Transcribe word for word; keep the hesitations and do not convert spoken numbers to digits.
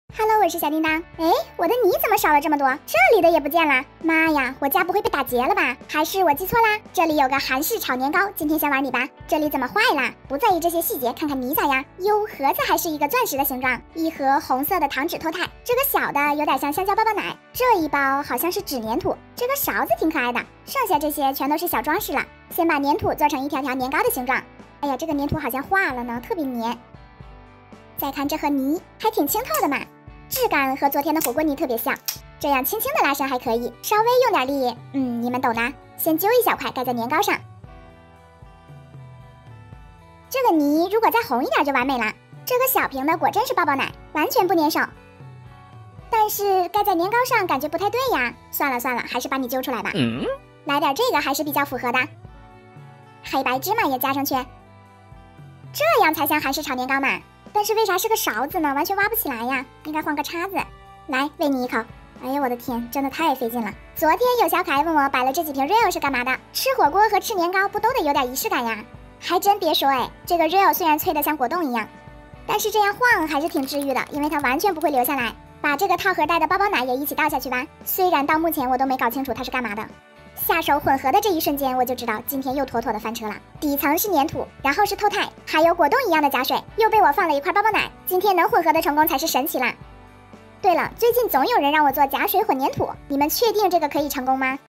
Hello， 我是小叮当。哎，我的泥怎么少了这么多？这里的也不见了。妈呀，我家不会被打劫了吧？还是我记错啦？这里有个韩式炒年糕，今天先玩你吧。这里怎么坏了？不在意这些细节，看看泥咋样？哟，盒子还是一个钻石的形状，一盒红色的糖纸透钛。这个小的有点像香蕉抱抱奶，这一包好像是纸粘土。这个勺子挺可爱的，剩下这些全都是小装饰了。先把粘土做成一条条年糕的形状。哎呀，这个粘土好像化了呢，特别黏。再看这盒泥，还挺清透的嘛。质感和昨天的火锅泥特别像，这样轻轻的拉伸还可以，稍微用点力，嗯，你们懂的。先揪一小块盖在年糕上，这个泥如果再红一点就完美了。这个小瓶的果真是抱抱奶，完全不粘手。但是盖在年糕上感觉不太对呀，算了算了，还是把你揪出来吧。嗯、来点这个还是比较符合的，黑白芝麻也加上去，这样才像韩式炒年糕嘛。但是为啥是个勺子呢？完全挖不起来呀，应该换个叉子。来，喂你一口。哎呀，我的天，真的太费劲了。昨天有小可爱问我摆了这几瓶 Real 是干嘛的？吃火锅和吃年糕不都得有点仪式感呀？还真别说，哎，这个 Real 虽然脆得像果冻一样，但是这样晃还是挺治愈的，因为它完全不会流下来。把这个套盒带的包包奶也一起倒下去吧。虽然到目前我都没搞清楚它是干嘛的。下手混合的这一瞬间，我就知道今天又妥妥的翻车了。底层是粘土，然后是透钛，还有果冻一样的假水，又被我放了一块包包奶。今天能混合的成功才是神奇啦。对了，最近总有人让我做假水混粘土，你们确定这个可以成功吗？